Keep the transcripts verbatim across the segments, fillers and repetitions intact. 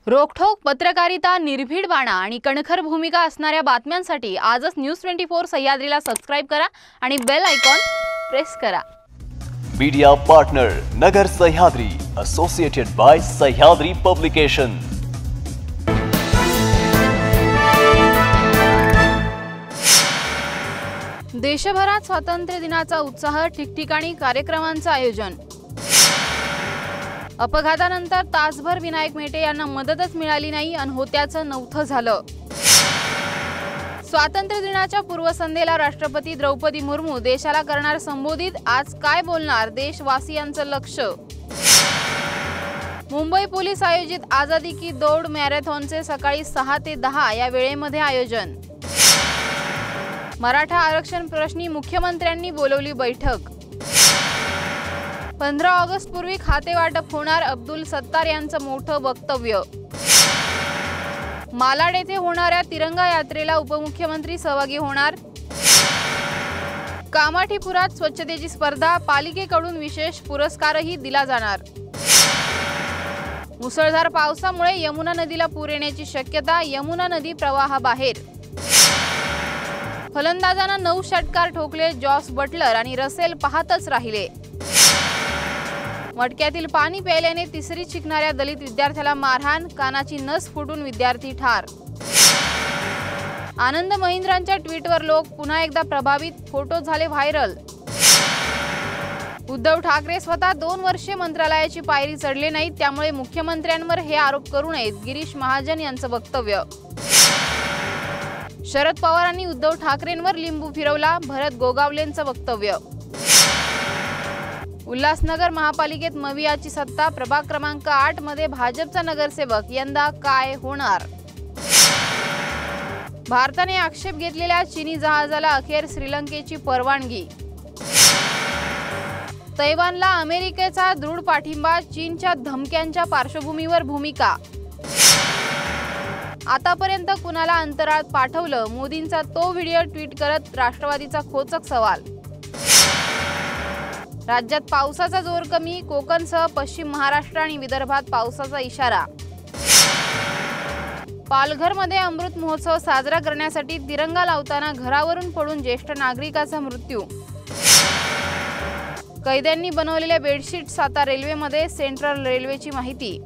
रोखठोक पत्रकारिता, निर्भीड बाणा आणि कणखर भूमिका असणाऱ्या बातम्यांसाठी आजच न्यूज ट्वेंटी फोर सह्याद्रीला सबस्क्राइब करा आणि बेल आयकॉन प्रेस करा। Media partner Nagar Sahyadri, associated by Sahyadri publication. देशभरात स्वातंत्र्य दिनाचा उत्साह, ठिकठिकाणी कार्यक्रमांचं आयोजन। अपघातानंतर तासभर विनायक मेटे यांना मदतच मिळाली नाही आणि होत्याचं नवथं झालं। स्वातंत्र्य दिनाच्या पूर्वसंध्येला राष्ट्रपती द्रौपदी मुर्मू देशाला करणार संबोधित, आज काय बोलणार देशवासियांचं लक्ष। मुंबई पोलीस आयोजित आझादी की दौड मॅरेथॉनचे सकाळी सहा ते दहा या वेळेमध्ये आयोजन। मराठा आरक्षण प्रश्नी मुख्यमंत्र्यांनी बोलवली बैठक। पंधरा ऑगस्ट पूर्वी खाते वाटप होणार, अब्दुल सत्तार यांचं मोठं वक्तव्य। मालाड येथे होणाऱ्या तिरंगा यात्रेला उपमुख्यमंत्री सहभागी होणार। कामाठीपुरात स्वच्छतेची स्पर्धा, पालिकेकडून विशेष पुरस्कारही दिला जाणार। मुसळधार पावसामुळे यमुना नदीला पूर येण्याची शक्यता, यमुना नदी प्रवाहाबाहेर। फलंदाजांना नऊ षटकार ठोकले, जॉस बटलर आणि रसेल पाहतच राहिले। मटक्यातील पाणी प्यायल्याने तिसरी शिकणाऱ्या दलित विद्यार्थ्याला मारहाण, कानाची नस फुटून विद्यार्थी ठार। आनंद महिंद्रांच्या ट्विटवर लोक पुन्हा एकदा प्रभावित, फोटो झाले व्हायरल। उद्धव ठाकरे स्वतः दोन वर्षे मंत्रालयाची पायरी चढले नाहीत, त्यामुळे मुख्यमंत्र्यांवर हे आरोप करू नयेत, गिरीश महाजन यांचं वक्तव्य। शरद पवारांनी उद्धव ठाकरेंवर लिंबू फिरवला, भरत गोगावलेंचं वक्तव्य। उल्हासनगर महापालिकेत मवियाची सत्ता, प्रभाग क्रमांक आठ मध्ये भाजपचा नगरसेवक, यंदा काय होणार। भारताने आक्षेप घेतलेल्या चीनी जहाजाला अखेर श्रीलंकेची परवानगी। तैवानला अमेरिकेचा दृढ पाठिंबा, चीनच्या धमक्यांच्या पार्श्वभूमीवर भूमिका। आतापर्यंत कुणाला अंतराळात पाठवलं, मोदींचा तो व्हिडिओ ट्विट करत राष्ट्रवादीचा खोचक सवाल। राज्यात पावसाचा जोर कमी, कोकणसह पश्चिम महाराष्ट्र आणि विदर्भात पावसाचा इशारा। पालघरमध्ये अमृत महोत्सव साजरा करण्यासाठी तिरंगा लावताना घरावरून पडून ज्येष्ठ नागरिकाचा मृत्यू। कैद्यांनी बनवलेल्या बेडशीट्स आता रेल्वेमध्ये, सेंट्रल रेल्वेची माहिती।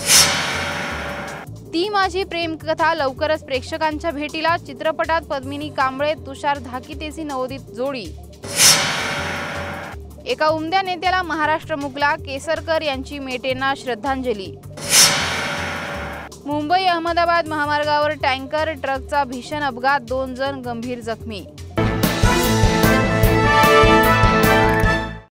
ती माझी प्रेमकथा लवकरच प्रेक्षकांच्या भेटीला, चित्रपटात पद्मिनी कांबळे, तुषार धाकितेची नवोदित जोडी। एका उमद्या नेत्याला महाराष्ट्र मुकला, केसरकर यांची मेटेंना श्रद्धांजली। मुंबई अहमदाबाद महामार्गावर टँकर ट्रकचा भीषण अपघात, दोन जण गंभीर जखमी।